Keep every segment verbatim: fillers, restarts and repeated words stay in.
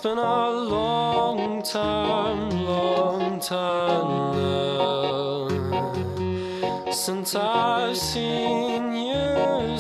been a long time, long time now since I've seen you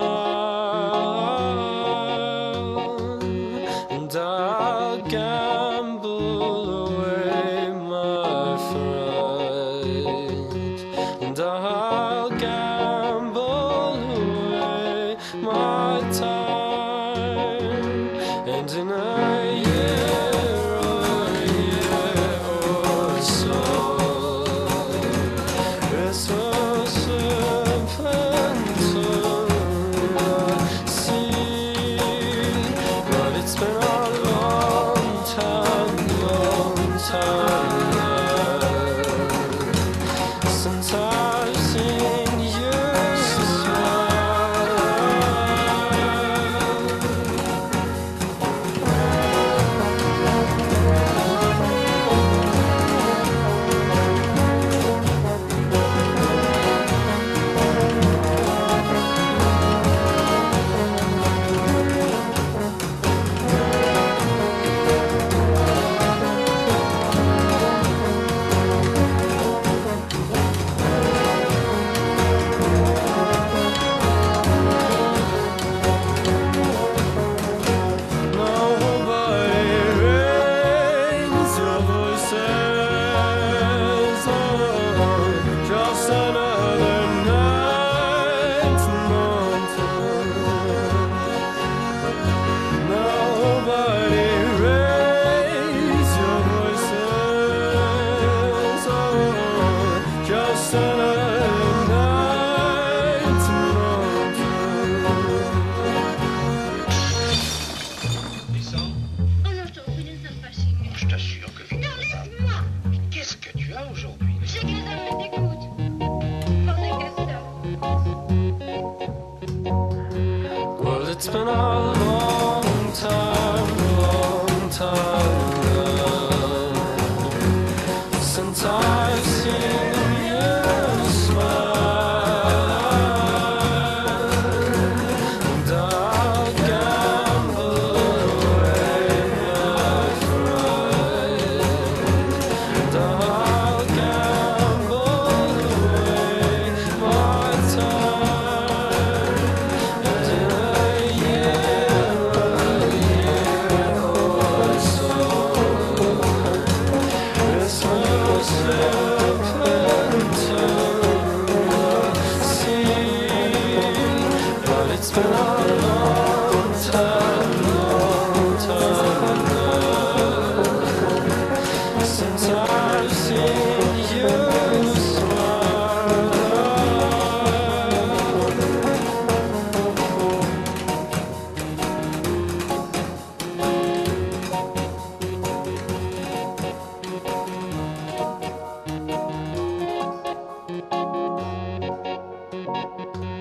smile, and I'll gamble away my fright, and I'll gamble away my time, and in a year or a year or so, it's so simple to see, but it's been a long time, long time now since I've seen you It's been a long time, long time now since I've seen you smile, and I'll gamble away my fright, and I'll gamble away my time, and in a it's been a long time, long time now since I've seen you smile.